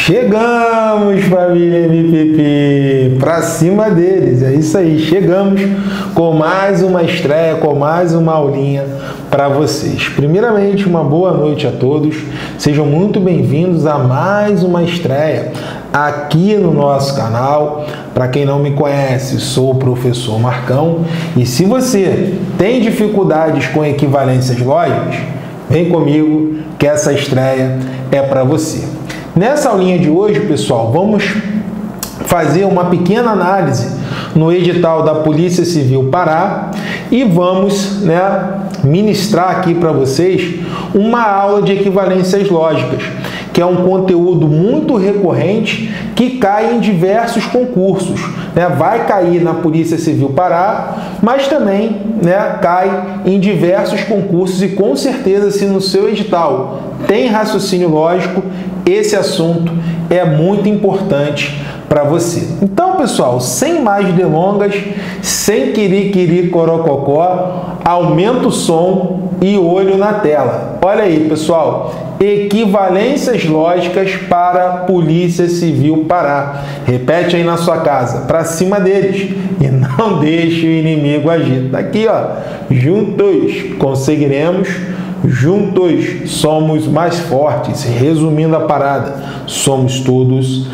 Chegamos, família MPP, pra cima deles, é isso aí, chegamos com mais uma estreia, com mais uma aulinha para vocês. Primeiramente, uma boa noite a todos, sejam muito bem-vindos a mais uma estreia aqui no nosso canal. Para quem não me conhece, sou o professor Marcão e se você tem dificuldades com equivalências lógicas, vem comigo que essa estreia é para você. Nessa aulinha de hoje, pessoal, vamos fazer uma pequena análise no edital da Polícia Civil Pará e vamos, ministrar aqui para vocês uma aula de equivalências lógicas, que é um conteúdo muito recorrente que cai em diversos concursos. Vai cair na Polícia Civil Pará, mas também cai em diversos concursos e com certeza, se no seu edital tem raciocínio lógico, esse assunto é muito importante para você. Então, pessoal, sem mais delongas, sem querer corococó, aumenta o som e olho na tela. Olha aí, pessoal, equivalências lógicas para a Polícia Civil Pará. Repete aí na sua casa, para cima deles e não deixe o inimigo agir. Daqui, juntos conseguiremos. Juntos somos mais fortes. Resumindo a parada, somos todos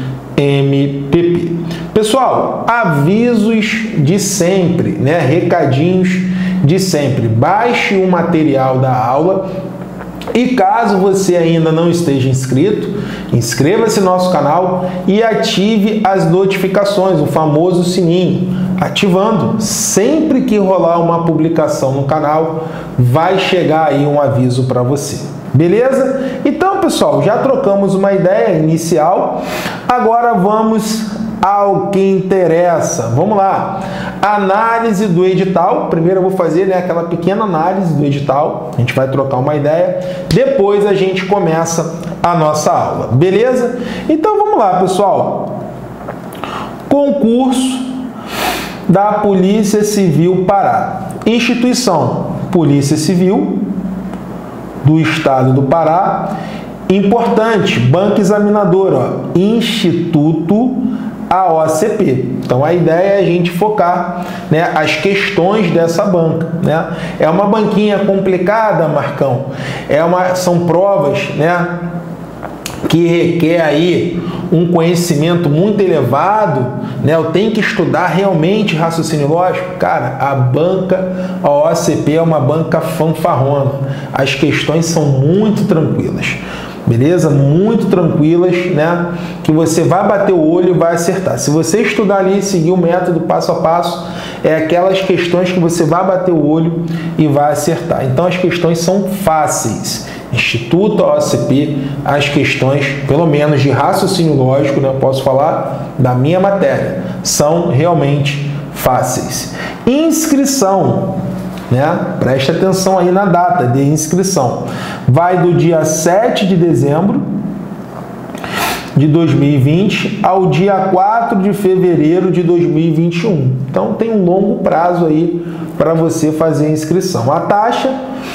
MPP. Pessoal, avisos de sempre, recadinhos de sempre. Baixe o material da aula e caso você ainda não esteja inscrito, inscreva-se no nosso canal e ative as notificações, o famoso sininho. Ativando, sempre que rolar uma publicação no canal, vai chegar aí um aviso para você. Beleza? Então, pessoal, já trocamos uma ideia inicial. Agora vamos ao que interessa. Vamos lá. Análise do edital. Primeiro eu vou fazer aquela pequena análise do edital. A gente vai trocar uma ideia. Depois a gente começa a nossa aula. Beleza? Então vamos lá, pessoal. Concurso da Polícia Civil Pará. Instituição: Polícia Civil do Estado do Pará. Importante, banca examinadora, Instituto AOCP. Então a ideia é a gente focar as questões dessa banca. É uma banquinha complicada, Marcão. São provas que requer aí um conhecimento muito elevado, eu tenho que estudar realmente raciocínio lógico. Cara, a banca, a OCP é uma banca fanfarrona. As questões são muito tranquilas, beleza? Muito tranquilas, que você vai bater o olho e vai acertar. Se você estudar ali e seguir o método passo a passo, é aquelas questões que você vai bater o olho e vai acertar. Então as questões são fáceis. Instituto OCP, as questões, pelo menos de raciocínio lógico, posso falar da minha matéria, são realmente fáceis. Inscrição, preste atenção aí na data de inscrição. Vai do dia 7 de dezembro de 2020 ao dia 4 de fevereiro de 2021. Então tem um longo prazo aí para você fazer a inscrição. A taxa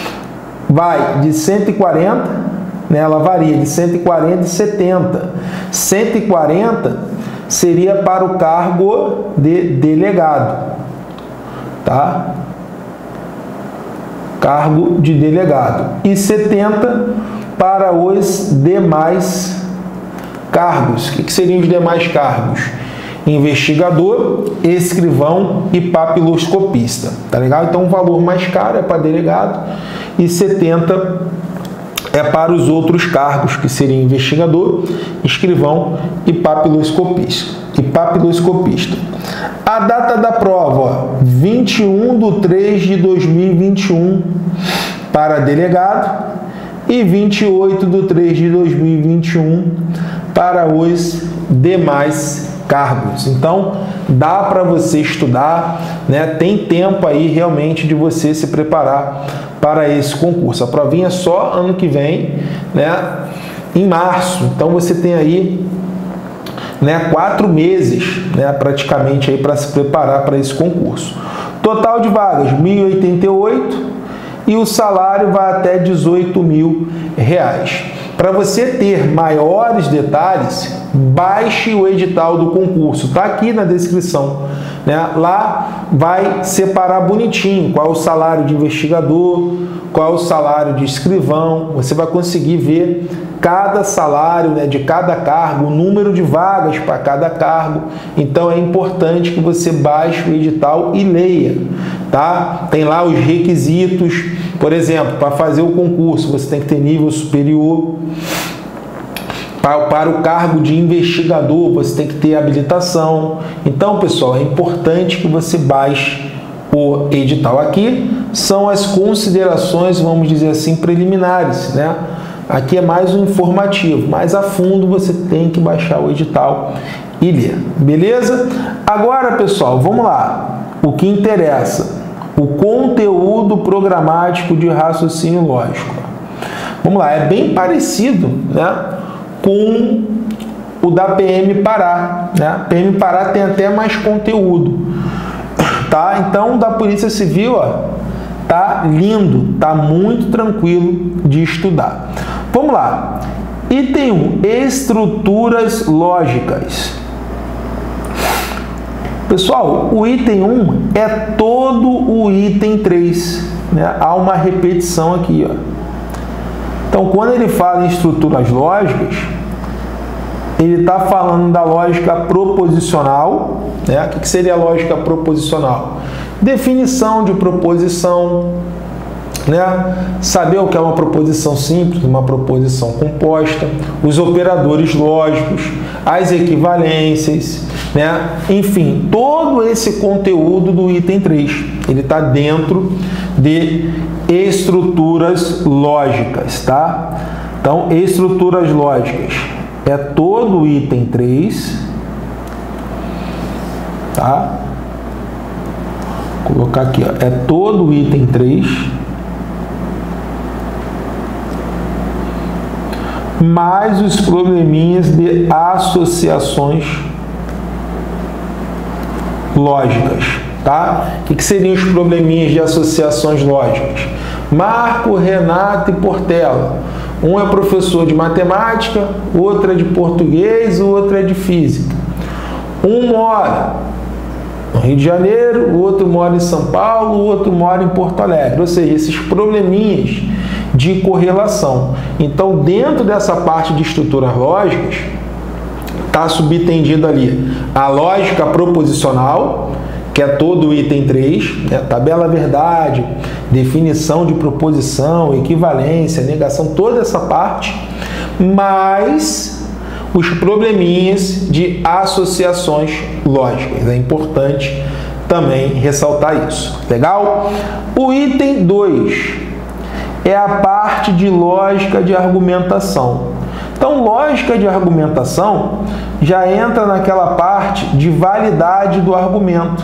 vai de 140, ela varia de 140 e 70. 140 seria para o cargo de delegado, tá? Cargo de delegado. E 70 para os demais cargos. O que seriam os demais cargos? Investigador, escrivão e papiloscopista, tá legal? Então o valor mais caro é para delegado e 70 é para os outros cargos, que seriam investigador, escrivão e papiloscopista. A data da prova, 21/3 de 2021 para delegado e 28/3 de 2021 para os demais cargos. Então, dá para você estudar, tem tempo aí realmente de você se preparar para esse concurso. A provinha é só ano que vem, em março. Então, você tem aí 4 meses, praticamente aí para se preparar para esse concurso. Total de vagas, 1.088 e o salário vai até R$ 18.000. para você ter maiores detalhes, baixe o edital do concurso. Está aqui na descrição, né? Lá vai separar bonitinho qual é o salário de investigador, qual é o salário de escrivão. Você vai conseguir ver cada salário, né, de cada cargo, o número de vagas para cada cargo. Então é importante que você baixe o edital e leia, tá? Tem lá os requisitos. Por exemplo, para fazer o concurso você tem que ter nível superior. Para o cargo de investigador você tem que ter habilitação. Então, pessoal, é importante que você baixe o edital. Aqui são as considerações, vamos dizer assim, preliminares, né? Aqui é mais um informativo, mais a fundo você tem que baixar o edital e ler, beleza? Agora, pessoal, vamos lá. O que interessa, o conteúdo programático de raciocínio lógico. Vamos lá, é bem parecido, né, com o da PM Pará, né? PM Pará tem até mais conteúdo, tá? Então, o da Polícia Civil, ó, tá lindo, tá muito tranquilo de estudar. Vamos lá. Item 1, estruturas lógicas. Pessoal, o item 1 é todo o item 3, né? Há uma repetição aqui, ó. Então, quando ele fala em estruturas lógicas, ele está falando da lógica proposicional, né? O que seria a lógica proposicional? Definição de proposição, né? Saber o que é uma proposição simples, uma proposição composta, os operadores lógicos, as equivalências, né? Enfim, todo esse conteúdo do item 3, ele está dentro de estruturas lógicas, tá? Então, estruturas lógicas é todo o item 3, tá? Vou colocar aqui, ó, é todo o item 3, mais os probleminhas de associações lógicas, tá? O que seriam os probleminhas de associações lógicas? Marco, Renato e Portela. Um é professor de matemática, outro é de português, o outro é de física. Um mora no Rio de Janeiro, o outro mora em São Paulo, o outro mora em Porto Alegre. Ou seja, esses probleminhas de correlação. Então, dentro dessa parte de estruturas lógicas, está subtendido ali a lógica proposicional, que é todo o item 3, né? Tabela verdade, definição de proposição, equivalência, negação, toda essa parte, mais os probleminhas de associações lógicas. É importante também ressaltar isso. Legal? O item 2 é a parte de lógica de argumentação. Então, lógica de argumentação já entra naquela parte de validade do argumento.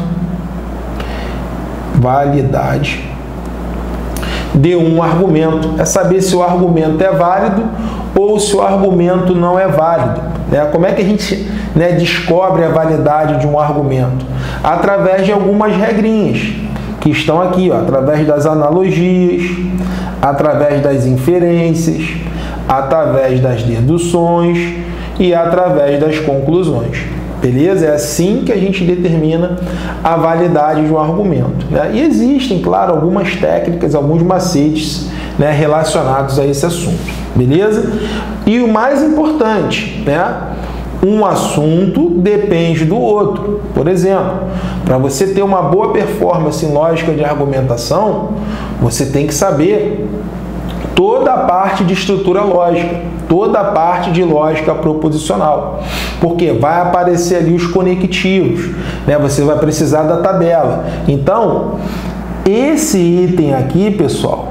Validade de um argumento. É saber se o argumento é válido ou se o argumento não é válido, né? Como é que a gente, né, descobre a validade de um argumento? Através de algumas regrinhas que estão aqui, ó, através das analogias, através das inferências, através das deduções e através das conclusões. Beleza? É assim que a gente determina a validade de um argumento, né? E existem, claro, algumas técnicas, alguns macetes, né, relacionados a esse assunto. Beleza? E o mais importante, né? Um assunto depende do outro. Por exemplo, para você ter uma boa performance em lógica de argumentação, você tem que saber toda a parte de estrutura lógica, toda a parte de lógica proposicional. Porque vai aparecer ali os conectivos, né? Você vai precisar da tabela. Então, esse item aqui, pessoal,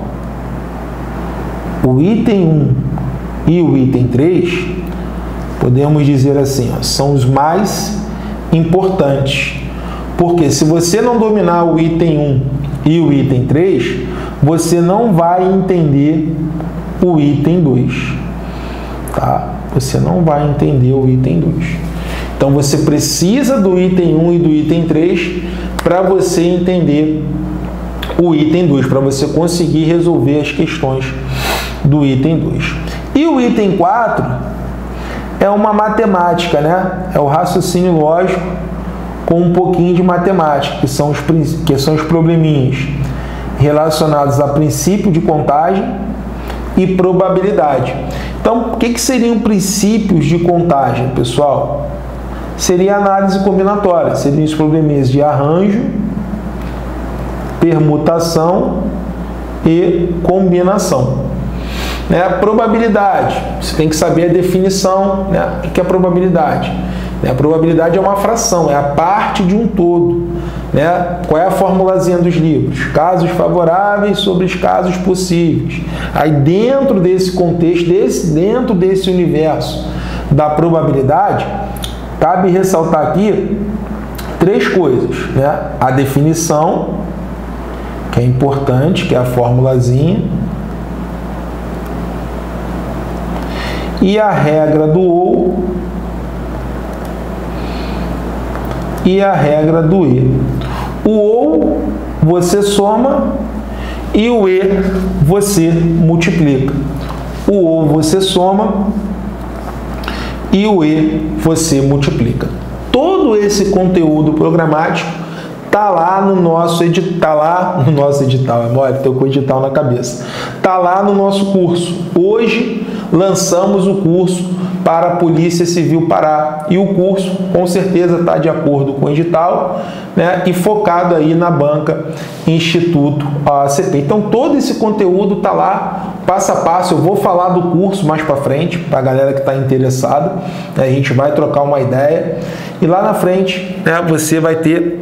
o item 1 e o item 3, podemos dizer assim, ó, são os mais importantes. Porque se você não dominar o item 1 e o item 3, você não vai entender o item 2. Tá? Você não vai entender o item 2. Então, você precisa do item 1 e do item 3 para você entender o item 2, para você conseguir resolver as questões do item 2. E o item 4 é uma matemática, né? É o raciocínio lógico com um pouquinho de matemática, que são os probleminhas relacionados a princípio de contagem e probabilidade. Então, o que seriam princípios de contagem, pessoal? Seria análise combinatória, seriam os probleminhas de arranjo, permutação e combinação. Probabilidade, você tem que saber a definição, né? O que é probabilidade? A probabilidade é uma fração, é a parte de um todo. Qual é a formulazinha dos livros? Casos favoráveis sobre os casos possíveis. Aí dentro desse contexto, dentro desse universo da probabilidade, cabe ressaltar aqui 3 coisas. A definição, que é importante, que é a formulazinha, e a regra do ou e a regra do e. O ou você soma e o e você multiplica. O ou você soma e o e você multiplica. Todo esse conteúdo programático tá lá no nosso edital, é mole, tô com o edital na cabeça. Tá lá no nosso curso. Hoje lançamos o curso para a Polícia Civil Pará, e o curso com certeza está de acordo com o edital, né, e focado aí na banca Instituto ACP. Então todo esse conteúdo está lá, passo a passo. Eu vou falar do curso mais para frente, para a galera que está interessada, né, a gente vai trocar uma ideia, e lá na frente, né, você vai ter,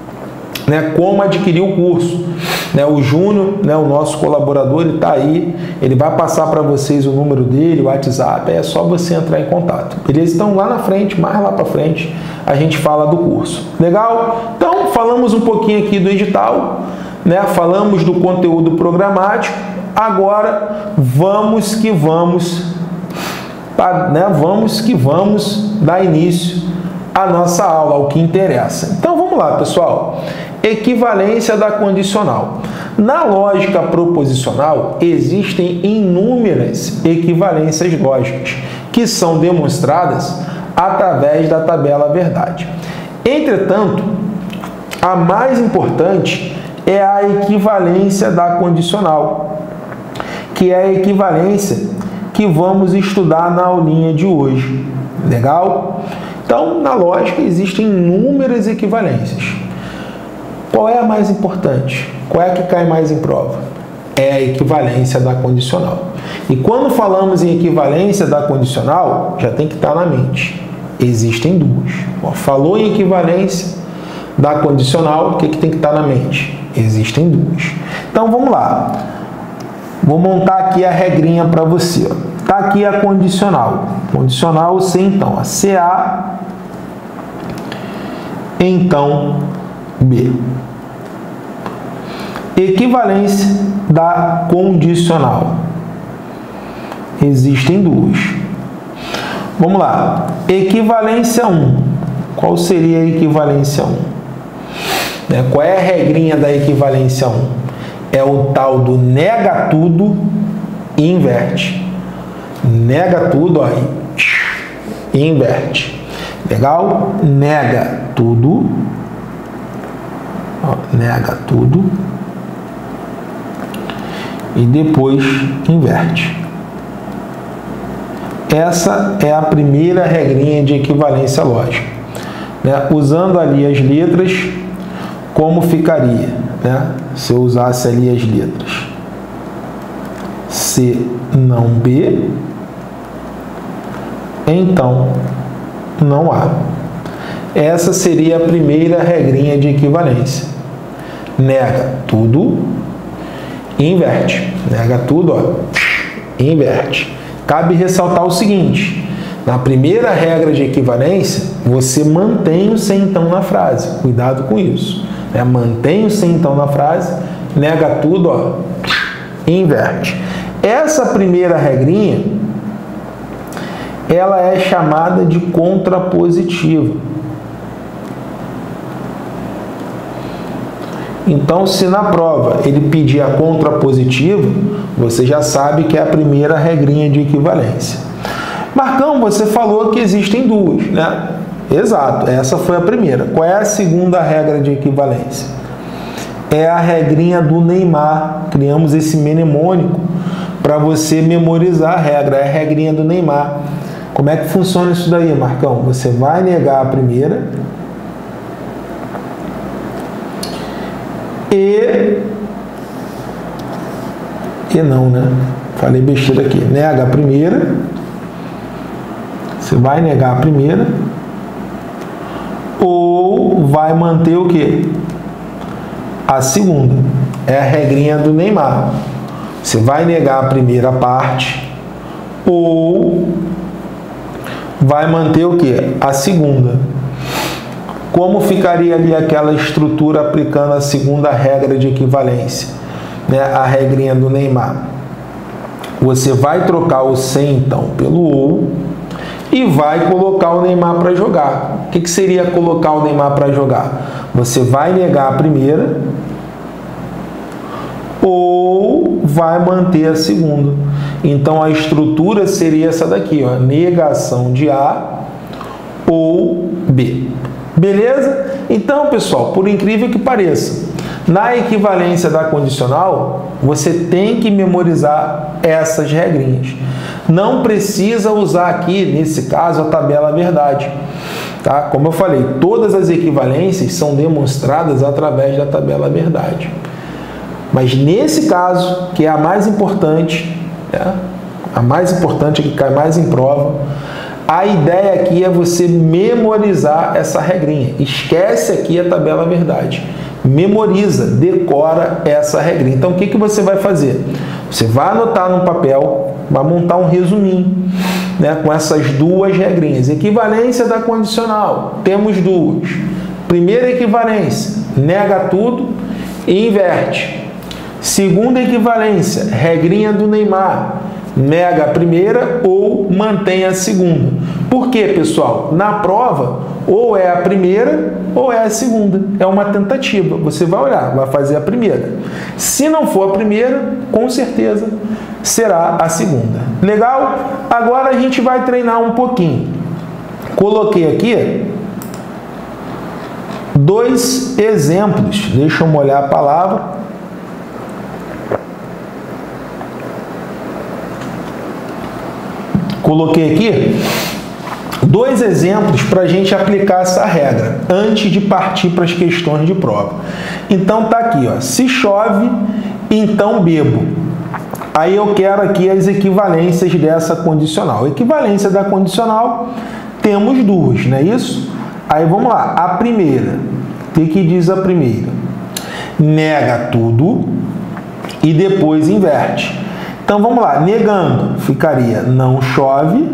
né, como adquirir o curso. O Júnior, né, o nosso colaborador, ele está aí, ele vai passar para vocês o número dele, o WhatsApp, é só você entrar em contato. Beleza? Então lá na frente, mais lá para frente, a gente fala do curso. Legal? Então falamos um pouquinho aqui do edital, né, falamos do conteúdo programático, agora vamos que vamos, né, vamos dar início à nossa aula, ao que interessa. Então vamos lá, pessoal. Equivalência da condicional. Na lógica proposicional, existem inúmeras equivalências lógicas que são demonstradas através da tabela verdade. Entretanto, a mais importante é a equivalência da condicional, que é a equivalência que vamos estudar na aulinha de hoje. Legal? Então, na lógica, existem inúmeras equivalências. Qual é a mais importante? Qual é a que cai mais em prova? É a equivalência da condicional. E quando falamos em equivalência da condicional, já tem que estar na mente. Existem duas. Falou em equivalência da condicional, o que tem que estar na mente? Existem duas. Então vamos lá. Vou montar aqui a regrinha para você. Está aqui a condicional. Condicional C, então. A CA, então B. Equivalência da condicional. Existem duas. Vamos lá. Equivalência 1. Qual seria a equivalência 1? Qual é a regrinha da equivalência 1? É o tal do nega tudo e inverte. Nega tudo, ó, e inverte. Legal? Nega tudo. Ó, nega tudo. E depois inverte. Essa é a primeira regrinha de equivalência lógica. Usando ali as letras, como ficaria? Se eu usasse ali as letras C não B, então não A. Essa seria a primeira regrinha de equivalência. Nega tudo, inverte. Nega tudo, ó, inverte. Cabe ressaltar o seguinte: na primeira regra de equivalência, você mantém o sem então na frase. Cuidado com isso. Mantém o sem então na frase, nega tudo, ó, inverte. Essa primeira regrinha, ela é chamada de contrapositiva. Então, se na prova ele pedir a contrapositiva, você já sabe que é a primeira regrinha de equivalência. Marcão, você falou que existem duas, né? Exato, essa foi a primeira. Qual é a segunda regra de equivalência? É a regrinha do Neymar. Criamos esse mnemônico para você memorizar a regra. É a regrinha do Neymar. Como é que funciona isso daí, Marcão? Você vai negar a primeira e não, né? Falei besteira aqui. Nega a primeira. Você vai negar a primeira ou vai manter o quê? A segunda. É a regrinha do Neymar. Você vai negar a primeira parte ou vai manter o quê? A segunda. Como ficaria ali aquela estrutura aplicando a segunda regra de equivalência, né? A regrinha do Neymar. Você vai trocar o sem, então, pelo ou e vai colocar o Neymar para jogar. O que seria colocar o Neymar para jogar? Você vai negar a primeira ou vai manter a segunda. Então, a estrutura seria essa daqui, ó, negação de A ou B. Beleza? Então, pessoal, por incrível que pareça, na equivalência da condicional, você tem que memorizar essas regrinhas. Não precisa usar aqui, nesse caso, a tabela verdade. Tá? Como eu falei, todas as equivalências são demonstradas através da tabela verdade. Mas nesse caso, que é a mais importante, né? A mais importante, que cai mais em prova, a ideia aqui é você memorizar essa regrinha. Esquece aqui a tabela verdade. Memoriza, decora essa regrinha. Então, o que você vai fazer? Você vai anotar no papel, vai montar um resuminho, né, com essas duas regrinhas. Equivalência da condicional, temos duas. Primeira equivalência, nega tudo e inverte. Segunda equivalência, regrinha do Neymar, nega a primeira ou mantém a segunda. Por quê, pessoal? Na prova, ou é a primeira ou é a segunda. É uma tentativa. Você vai olhar, vai fazer a primeira. Se não for a primeira, com certeza será a segunda. Legal? Agora a gente vai treinar um pouquinho. Coloquei aqui dois exemplos. Deixa eu molhar a palavra. Coloquei aqui dois exemplos para a gente aplicar essa regra antes de partir para as questões de prova. Então tá aqui, ó, se chove, então bebo. Aí eu quero aqui as equivalências dessa condicional. Equivalência da condicional temos duas, não é isso? Aí vamos lá, a primeira. O que diz a primeira? Nega tudo e depois inverte. Então vamos lá, negando ficaria não chove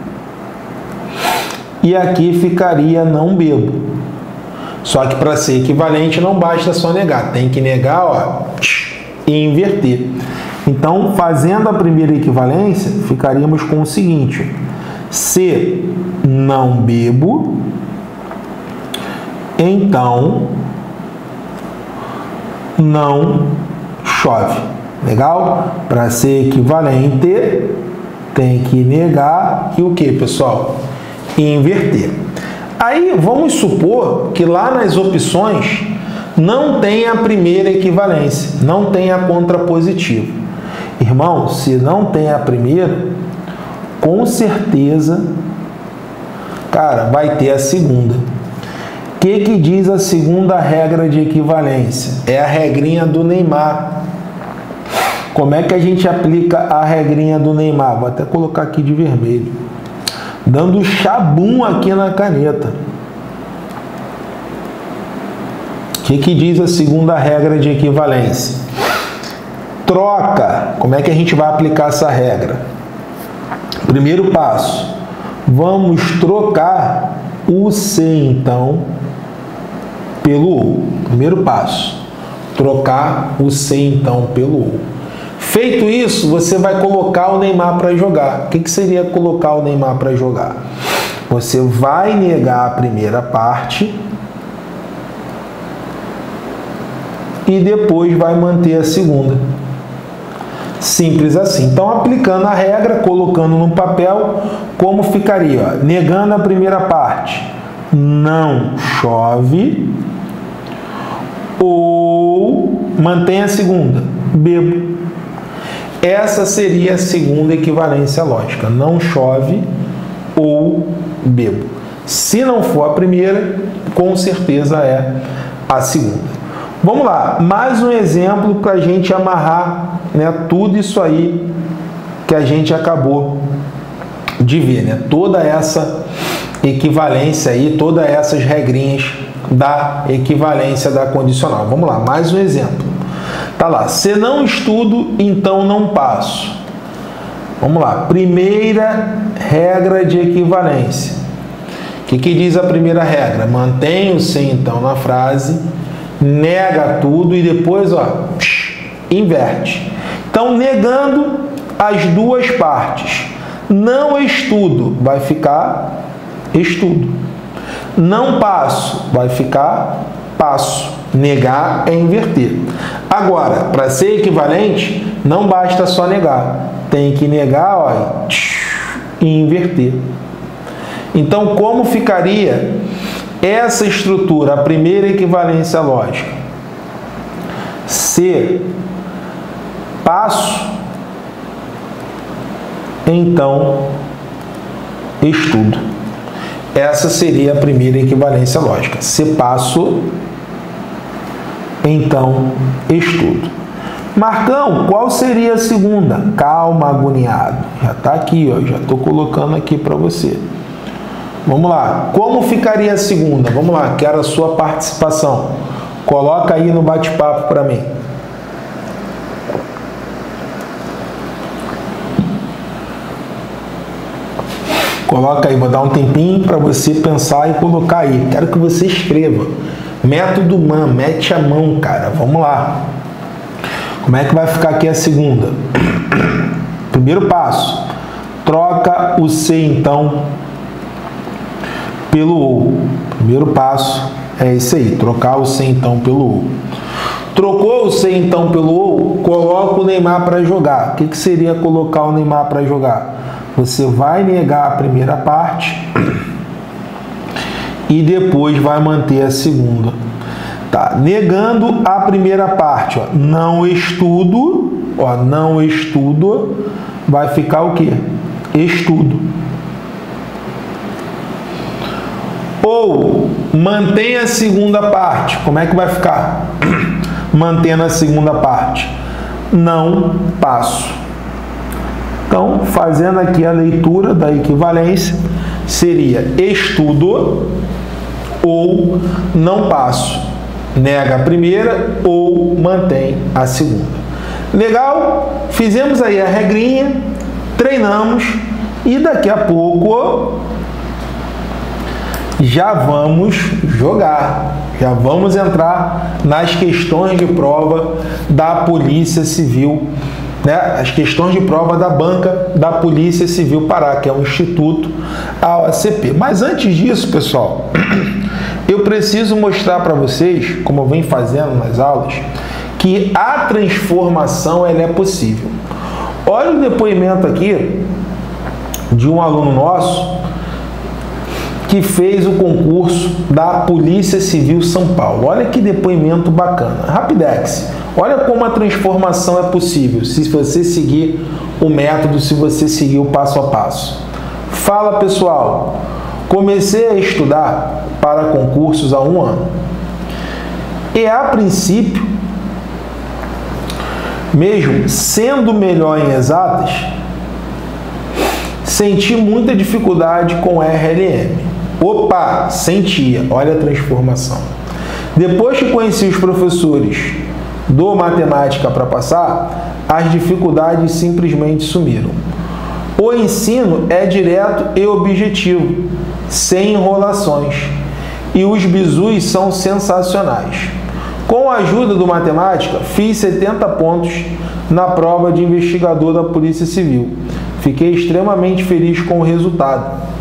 e aqui ficaria não bebo. Só que para ser equivalente não basta só negar, tem que negar, ó, e inverter. Então, fazendo a primeira equivalência, ficaríamos com o seguinte: se não bebo, então não chove. Legal? Para ser equivalente, tem que negar e o que, pessoal? Inverter. Aí, vamos supor que lá nas opções não tem a primeira equivalência, não tem a contrapositiva. Irmão, se não tem a primeira, com certeza, cara, vai ter a segunda. O que diz a segunda regra de equivalência? É a regrinha do Neymar. Como é que a gente aplica a regrinha do Neymar? Vou até colocar aqui de vermelho. Dando chabum aqui na caneta. O que diz a segunda regra de equivalência? Troca. Como é que a gente vai aplicar essa regra? Primeiro passo. Vamos trocar o se, então, pelo ou. Primeiro passo. Trocar o se, então, pelo ou. Feito isso, você vai colocar o Neymar para jogar. O que seria colocar o Neymar para jogar? Você vai negar a primeira parte e depois vai manter a segunda. Simples assim. Então, aplicando a regra, colocando no papel, como ficaria? Ó, negando a primeira parte, não chove, ou mantém a segunda, bebo. Essa seria a segunda equivalência lógica, não chove ou bebo. Se não for a primeira, com certeza é a segunda. Vamos lá, mais um exemplo para a gente amarrar, né, tudo isso aí que a gente acabou de ver, né? Toda essa equivalência aí, todas essas regrinhas da equivalência da condicional. Vamos lá, mais um exemplo. Tá lá, se não estudo, então não passo. Vamos lá, primeira regra de equivalência. O que diz a primeira regra? Mantém o se então na frase, nega tudo e depois, ó, inverte. Então, negando as duas partes. Não estudo, vai ficar estudo. Não passo, vai ficar passo. Negar é inverter. Agora, para ser equivalente, não basta só negar. Tem que negar, ó, e inverter. Então, como ficaria essa estrutura, a primeira equivalência lógica? Se passo, então estudo. Essa seria a primeira equivalência lógica. Se passo, então estudo. Marcão, qual seria a segunda? Calma, agoniado. Já está aqui, ó, já estou colocando aqui para você. Vamos lá. Como ficaria a segunda? Vamos lá, quero a sua participação. Coloca aí no bate-papo para mim. Coloca aí, vou dar um tempinho para você pensar e colocar aí. Quero que você escreva. Método MAN, mete a mão, cara. Vamos lá. Como é que vai ficar aqui a segunda? Primeiro passo. Troca o se então pelo ou. Primeiro passo é esse aí. Trocar o se então pelo ou. Trocou o se então pelo ou, coloca o Neymar para jogar. O que seria colocar o Neymar para jogar? Você vai negar a primeira parte e depois vai manter a segunda. Tá, negando a primeira parte, ó, não estudo, ó, não estudo, vai ficar o quê? Estudo. Ou mantém a segunda parte, como é que vai ficar? Mantendo a segunda parte, não passo. Então, fazendo aqui a leitura da equivalência, seria estudo ou não passo. Nega a primeira ou mantém a segunda. Legal? Fizemos aí a regrinha, treinamos e daqui a pouco já vamos jogar. Já vamos entrar nas questões de prova da Polícia Civil, né? As questões de prova da banca da Polícia Civil Pará, que é o Instituto AOCP. Mas antes disso, pessoal, eu preciso mostrar para vocês, como eu venho fazendo nas aulas, que a transformação ela é possível. Olha o depoimento aqui de um aluno nosso que fez o concurso da Polícia Civil São Paulo. Olha que depoimento bacana. Rapidex. Olha como a transformação é possível, se você seguir o método, se você seguir o passo a passo. Fala, pessoal. Comecei a estudar para concursos há 1 ano. E a princípio, mesmo sendo melhor em exatas, senti muita dificuldade com RLM. Opa, sentia. Olha a transformação. Depois que conheci os professores do matemática para passar, as dificuldades simplesmente sumiram. O ensino é direto e objetivo, sem enrolações, e os bizus são sensacionais. Com a ajuda do matemática, fiz 70 pontos na prova de investigador da Polícia Civil. Fiquei extremamente feliz com o resultado.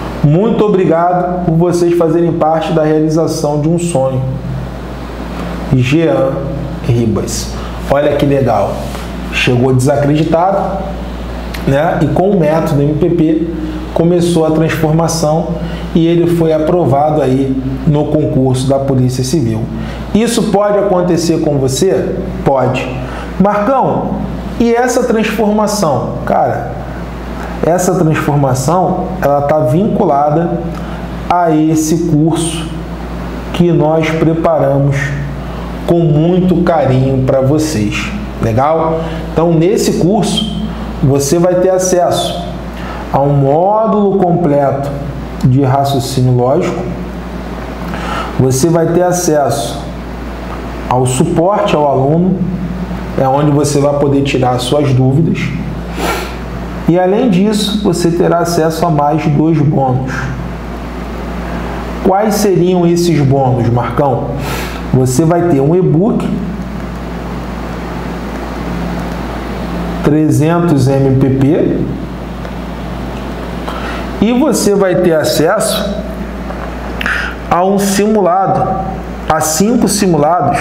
Muito obrigado por vocês fazerem parte da realização de um sonho. Jean Ribas. Olha que legal. Chegou desacreditado, né? E com o método MPP começou a transformação e ele foi aprovado aí no concurso da Polícia Civil. Isso pode acontecer com você? Pode. Marcão, e essa transformação? Cara, essa transformação ela está vinculada a esse curso que nós preparamos com muito carinho para vocês. Legal? Então, nesse curso, você vai ter acesso a um módulo completo de raciocínio lógico, você vai ter acesso ao suporte ao aluno, é onde você vai poder tirar suas dúvidas, e além disso, você terá acesso a mais 2 bônus. Quais seriam esses bônus, Marcão? Você vai ter um e-book 300 MPP e você vai ter acesso a um simulado, a 5 simulados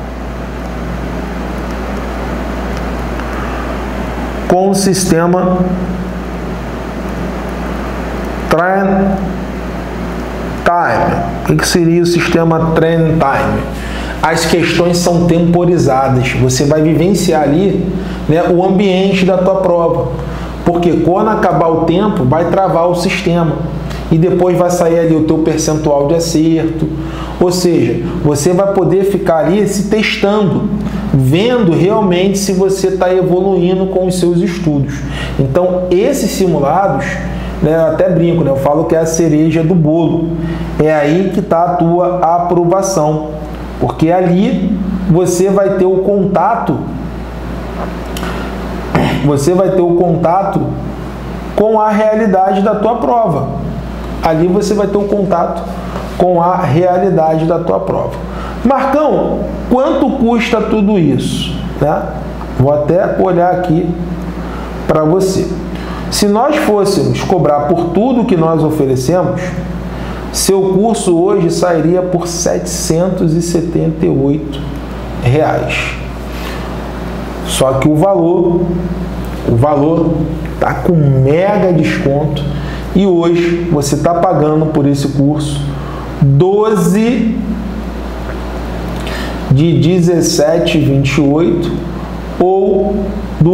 com o sistema Train Time. O que seria o sistema Train Time? As questões são temporizadas. Você vai vivenciar ali, né, o ambiente da tua prova. Porque quando acabar o tempo, vai travar o sistema. E depois vai sair ali o teu percentual de acerto. Ou seja, você vai poder ficar ali se testando, vendo realmente se você está evoluindo com os seus estudos. Então, esses simulados, né, eu até brinco, né, eu falo que é a cereja do bolo. É aí que está a tua aprovação. Porque ali você vai ter o contato, com a realidade da tua prova. Ali você vai ter o contato com a realidade da tua prova. Marcão, quanto custa tudo isso? Né? Vou até olhar aqui para você. Se nós fôssemos cobrar por tudo que nós oferecemos, seu curso hoje sairia por R$ 778. Só que o valor está com mega desconto e hoje você está pagando por esse curso 12 de 17,28 ou R$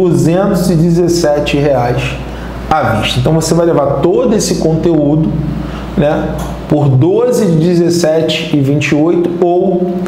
217 à vista. Então você vai levar todo esse conteúdo, né, por 12 de 17,28 ou R$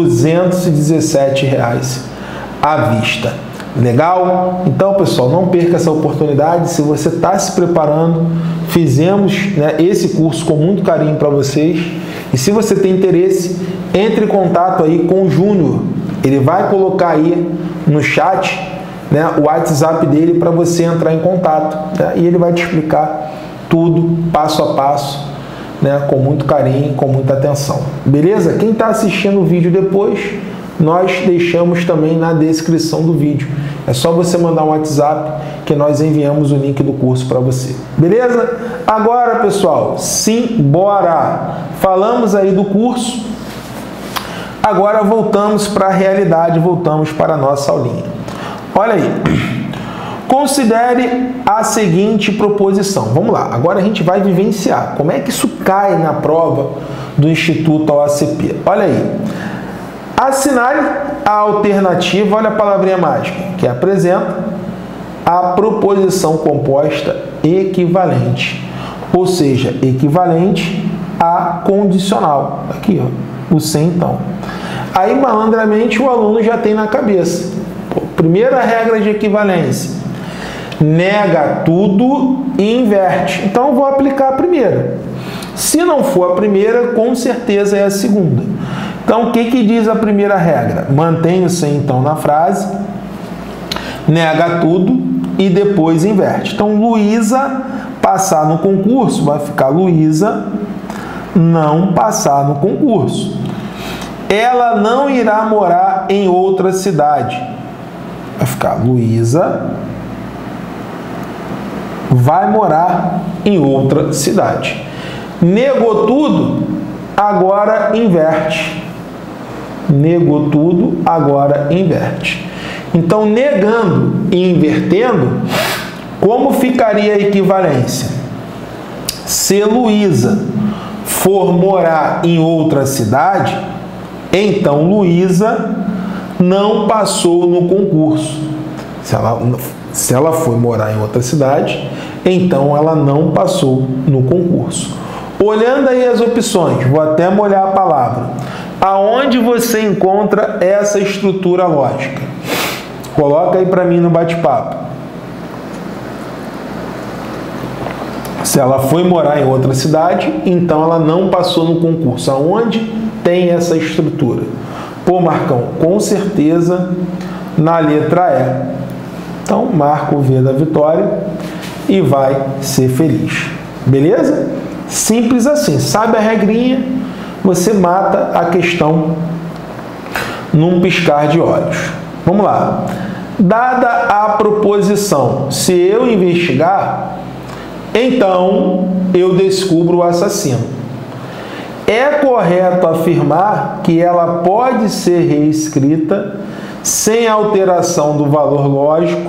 217 à vista. Legal? Então, pessoal, não perca essa oportunidade. Se você está se preparando, fizemos, né, esse curso com muito carinho para vocês. E se você tem interesse, entre em contato aí com o Júnior. Ele vai colocar aí no chat, né, o WhatsApp dele para você entrar em contato, né, e ele vai te explicar tudo, passo a passo, né, com muito carinho, com muita atenção. Beleza? Quem está assistindo o vídeo depois, nós deixamos também na descrição do vídeo. É só você mandar um WhatsApp que nós enviamos o link do curso para você. Beleza? Agora, pessoal, simbora! Falamos aí do curso. Agora voltamos para a realidade, voltamos para a nossa aulinha. Olha aí. Considere a seguinte proposição. Vamos lá. Agora a gente vai vivenciar. Como é que isso cai na prova do Instituto OACP? Olha aí. Assinale a alternativa, olha a palavrinha mágica, que apresenta a proposição composta equivalente, ou seja, equivalente a condicional. Aqui, ó, o sem então. Aí, malandramente, o aluno já tem na cabeça. Primeira regra de equivalência, nega tudo e inverte. Então, eu vou aplicar a primeira. Se não for a primeira, com certeza é a segunda. Então, o que diz a primeira regra? Mantém o sem, então, na frase, nega tudo e depois inverte. Então, Luísa passar no concurso, vai ficar Luísa não passar no concurso. Ela não irá morar em outra cidade. Vai ficar Luísa vai morar em outra cidade. Negou tudo, agora inverte. negou tudo, agora inverte. Então, negando e invertendo, como ficaria a equivalência? Se Luísa for morar em outra cidade, então Luísa não passou no concurso. Se ela foi morar em outra cidade, então ela não passou no concurso. Olhando aí as opções, vou até molhar a palavra. Aonde você encontra essa estrutura lógica? Coloca aí para mim no bate-papo. Se ela foi morar em outra cidade, então ela não passou no concurso. Aonde tem essa estrutura? Pô, Marcão, com certeza na letra E. Então, marca o V da vitória e vai ser feliz. Beleza? Simples assim. Sabe a regrinha? Você mata a questão num piscar de olhos. Vamos lá. Dada a proposição, se eu investigar, então eu descubro o assassino. É correto afirmar que ela pode ser reescrita sem alteração do valor lógico,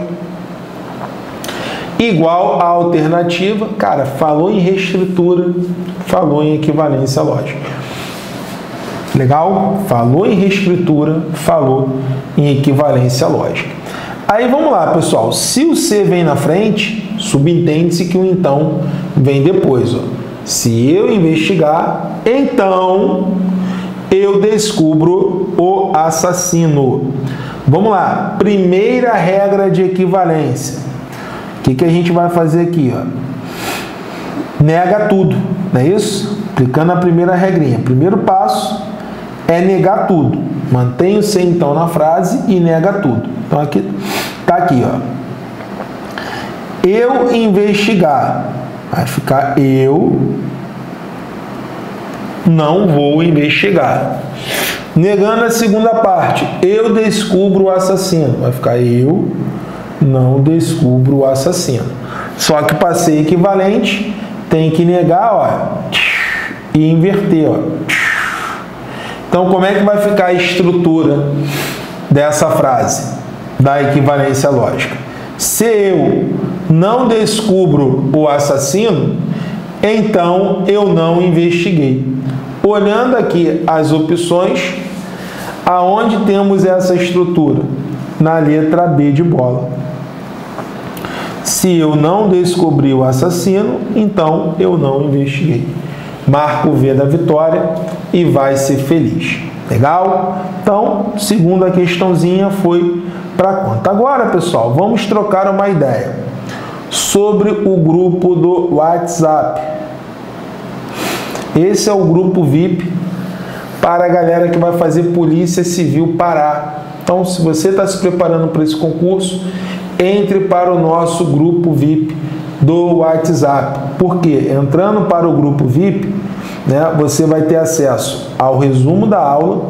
igual à alternativa. Cara, falou em reescritura, falou em equivalência lógica. Legal? Falou em reescritura, falou em equivalência lógica. Aí vamos lá, pessoal. Se o C vem na frente, subentende-se que o então vem depois. Ó. Se eu investigar, então eu descubro o assassino. Vamos lá. Primeira regra de equivalência. O que a gente vai fazer aqui? Ó? Nega tudo, não é isso? Aplicando a primeira regrinha. Primeiro passo é negar tudo. Mantém o C então na frase e nega tudo. Então aqui tá aqui, ó. Eu investigar. Vai ficar eu não vou investigar. Negando a segunda parte, eu descubro o assassino. Vai ficar eu não descubro o assassino. Só que para ser equivalente, tem que negar, ó, e inverter, ó. Então, como é que vai ficar a estrutura dessa frase da equivalência lógica? Se eu não descubro o assassino, então eu não investiguei. Olhando aqui as opções, aonde temos essa estrutura? Na letra B de bola. Se eu não descobri o assassino, então eu não investiguei. Marca o V da vitória e vai ser feliz. Legal? Então, segunda questãozinha foi para conta. Agora, pessoal, vamos trocar uma ideia sobre o grupo do WhatsApp. Esse é o grupo VIP para a galera que vai fazer Polícia Civil Pará. Então, se você está se preparando para esse concurso, entre para o nosso grupo VIP do WhatsApp. Porque entrando para o grupo VIP, né, você vai ter acesso ao resumo da aula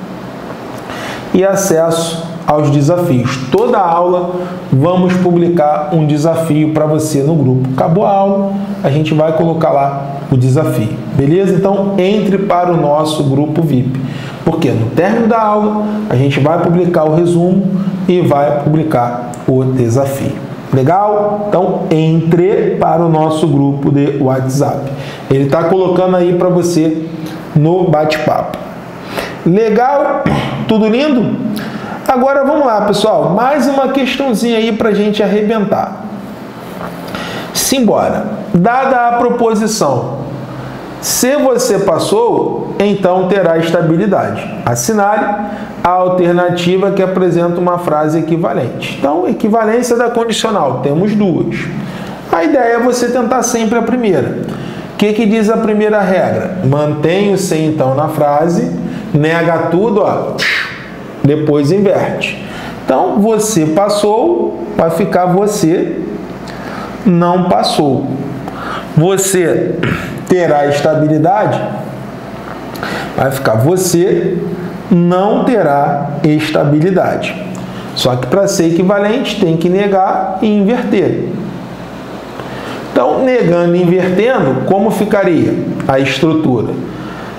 e acesso aos desafios. Toda aula vamos publicar um desafio para você no grupo. Acabou a aula, a gente vai colocar lá o desafio. Beleza? Então, entre para o nosso grupo VIP. Porque no término da aula, a gente vai publicar o resumo e vai publicar o desafio. Legal? Então, entre para o nosso grupo de WhatsApp. Ele está colocando aí para você no bate-papo. Legal? Tudo lindo? Agora, vamos lá, pessoal. Mais uma questãozinha aí para a gente arrebentar. Simbora. Dada a proposição, se você passou, então terá estabilidade. Assinale a alternativa que apresenta uma frase equivalente. Então, equivalência da condicional, temos duas. A ideia é você tentar sempre a primeira. O que diz a primeira regra? Mantém o se então na frase, nega tudo, ó, depois inverte. Então, você passou, vai ficar você não passou. Você terá estabilidade, vai ficar você não terá estabilidade. Só que para ser equivalente tem que negar e inverter. Então, negando e invertendo, como ficaria a estrutura?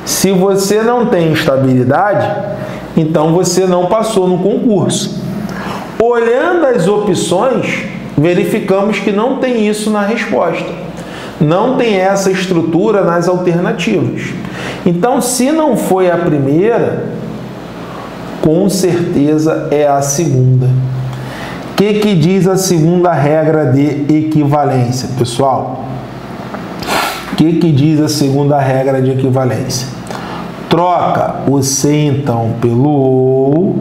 Se você não tem estabilidade, então você não passou no concurso. Olhando as opções, verificamos que não tem isso na resposta. Não tem essa estrutura nas alternativas. Então, se não foi a primeira, com certeza é a segunda. O que diz a segunda regra de equivalência, pessoal? O que diz a segunda regra de equivalência? Troca o se então pelo ou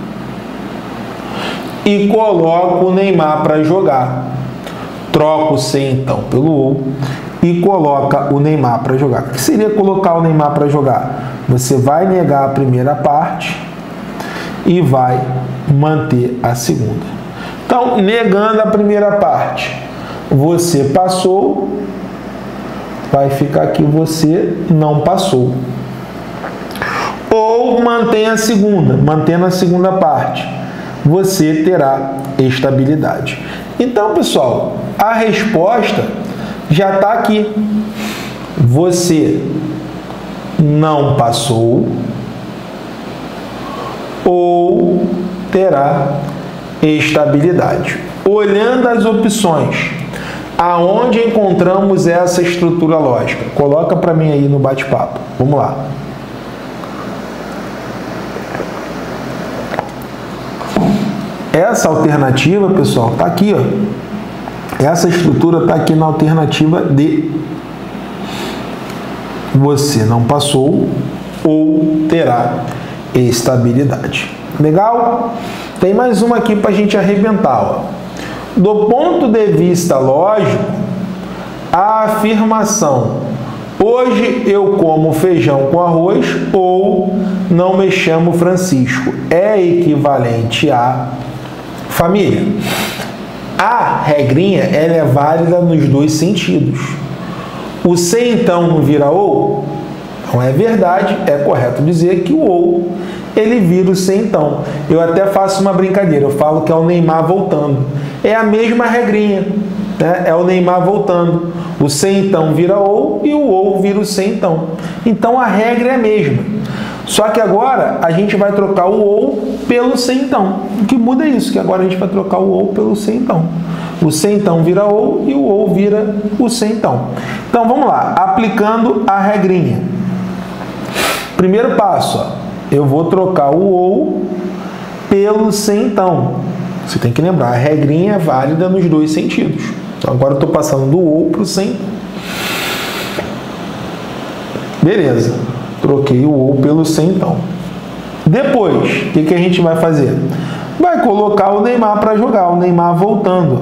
e coloca o Neymar para jogar. Troca o se então pelo ou e coloca o Neymar para jogar. O que seria colocar o Neymar para jogar? Você vai negar a primeira parte e vai manter a segunda. Então, negando a primeira parte, você passou, vai ficar aqui você não passou. Ou mantém a segunda, mantendo a segunda parte, você terá estabilidade. Então, pessoal, a resposta já está aqui. Você não passou ou terá estabilidade. Olhando as opções, aonde encontramos essa estrutura lógica? Coloca para mim aí no bate-papo. Vamos lá. Essa alternativa, pessoal, está aqui, ó. Essa estrutura está aqui na alternativa D. Você não passou ou terá estabilidade. Legal? Tem mais uma aqui para a gente arrebentar, ó. Do ponto de vista lógico, a afirmação hoje eu como feijão com arroz ou não me chamo Francisco é equivalente a família. A regrinha ela é válida nos dois sentidos. O se então não vira ou? Não é verdade, é correto dizer que o ou ele vira o se então. Eu até faço uma brincadeira, eu falo que é o Neymar voltando. É a mesma regrinha, né? É o Neymar voltando. O se então vira ou e o ou vira o se então. Então a regra é a mesma. Só que agora a gente vai trocar o ou pelo se então. O que muda é isso, que agora a gente vai trocar o ou pelo se então. O se então vira ou e o ou vira o se então. Então vamos lá, aplicando a regrinha. Primeiro passo, ó. Eu vou trocar o ou pelo se então. Você tem que lembrar, a regrinha é válida nos dois sentidos. Então agora eu estou passando do ou para o se então. Beleza, troquei o ou pelo se então. Depois, o que a gente vai fazer? Vai colocar o Neymar para jogar, o Neymar voltando.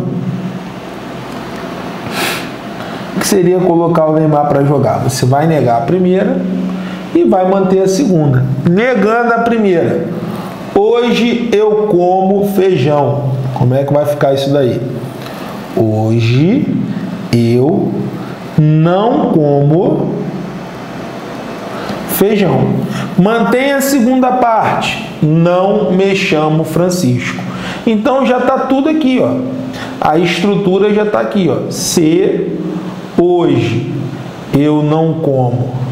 O que seria colocar o Neymar para jogar? Você vai negar a primeira e vai manter a segunda. Negando a primeira. Hoje eu como feijão. Como é que vai ficar isso daí? Hoje eu não como feijão. Mantenha a segunda parte. Não me chamo Francisco. Então já está tudo aqui, ó. A estrutura já está aqui, ó. Se hoje eu não como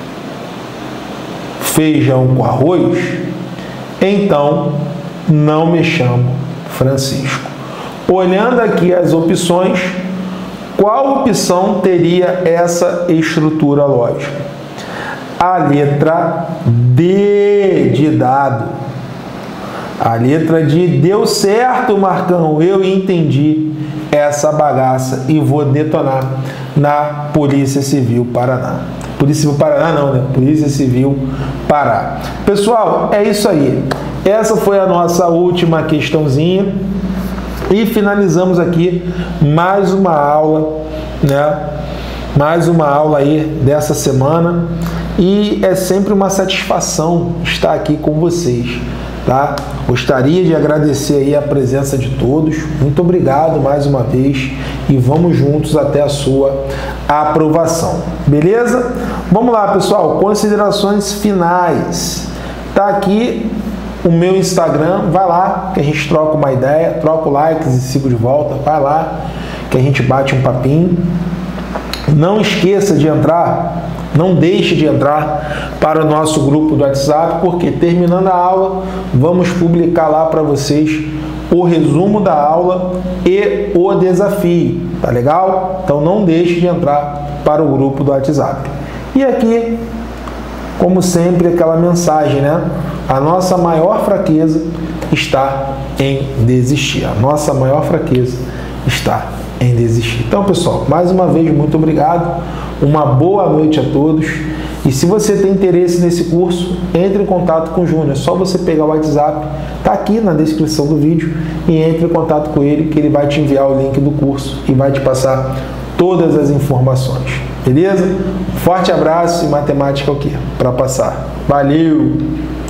feijão com arroz, então não me chamo Francisco. Olhando aqui as opções, qual opção teria essa estrutura lógica? A letra D de dado. A letra D deu certo, Marcão, eu entendi essa bagaça e vou detonar na Polícia Civil Paraná. Polícia Civil Paraná não, né? Polícia Civil Pará. Pessoal, é isso aí. Essa foi a nossa última questãozinha. E finalizamos aqui mais uma aula, né? Mais uma aula aí dessa semana. E é sempre uma satisfação estar aqui com vocês, tá? Gostaria de agradecer aí a presença de todos. Muito obrigado mais uma vez e vamos juntos até a sua aprovação. Beleza? Vamos lá, pessoal. Considerações finais. Tá aqui o meu Instagram. Vai lá que a gente troca uma ideia, troca o likes e sigo de volta. Vai lá que a gente bate um papinho. Não esqueça de entrar Não deixe de entrar para o nosso grupo do WhatsApp, porque terminando a aula, vamos publicar lá para vocês o resumo da aula e o desafio, tá legal? Então não deixe de entrar para o grupo do WhatsApp. E aqui, como sempre, aquela mensagem, né? A nossa maior fraqueza está em desistir. A nossa maior fraqueza está em desistir. Então, pessoal, mais uma vez, muito obrigado. Uma boa noite a todos. E se você tem interesse nesse curso, entre em contato com o Júnior. É só você pegar o WhatsApp, tá aqui na descrição do vídeo, e entre em contato com ele, que ele vai te enviar o link do curso e vai te passar todas as informações. Beleza? Forte abraço e matemática é o quê? Para passar. Valeu!